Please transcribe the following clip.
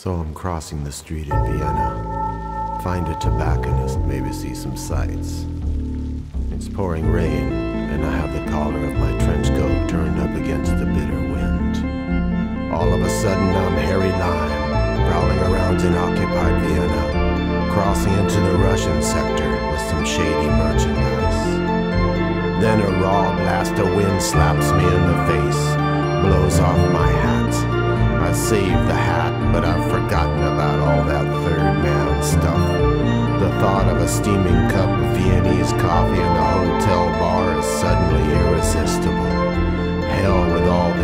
So I'm crossing the street in Vienna. Find a tobacconist, maybe see some sights. It's pouring rain, and I have the collar of my trench coat turned up against the bitter wind. All of a sudden I'm Harry Lime, prowling around in occupied Vienna, crossing into the Russian sector with some shady merchandise. Then a raw blast of wind slaps me in the face, blows off my hat. I saved the hat, but I've forgotten about all that third-man stuff. The thought of a steaming cup of Viennese coffee in the hotel bar is suddenly irresistible. Hell with all